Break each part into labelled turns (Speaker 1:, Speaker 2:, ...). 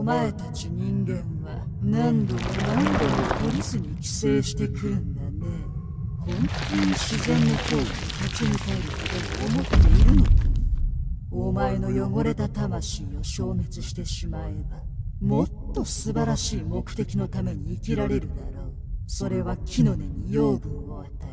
Speaker 1: お前たち人間は何度も何度も懲りずに寄生してくるんだね。本当に自然の行為に立ち向かえると思っているのか。お前の汚れた魂を消滅してしまえば、もっと素晴らしい目的のために生きられるだろう。それは木の根に養分を与え、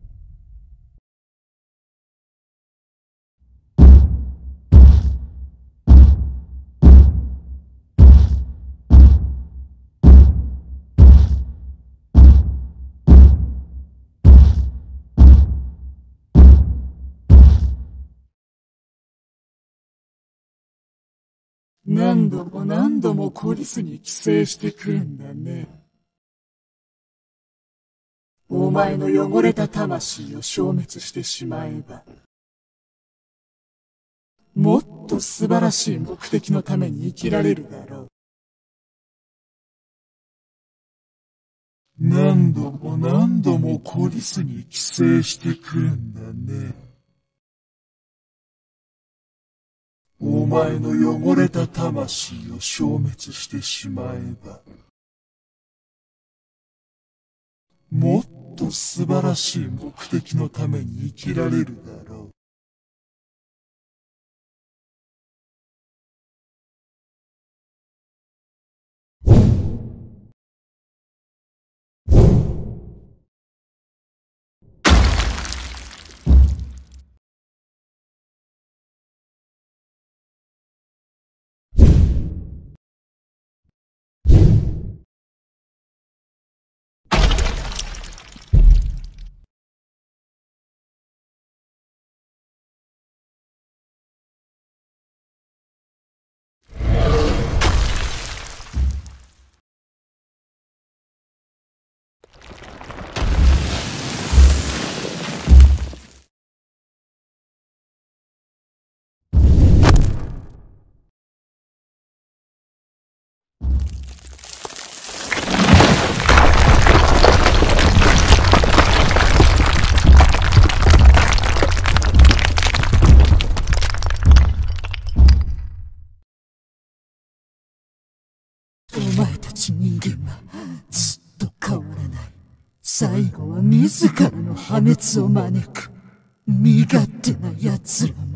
Speaker 1: 何度も何度も懲りずに寄生してくるんだね。お前の汚れた魂を消滅してしまえば、もっと素晴らしい目的のために生きられるだろう。何度も何度も懲りずに寄生してくるんだね。お前の汚れた魂を消滅してしまえば、もっと素晴らしい目的のために生きられるだろう。お前たち人間はずっと変わらない。最後は自らの破滅を招く。身勝手な奴らめ。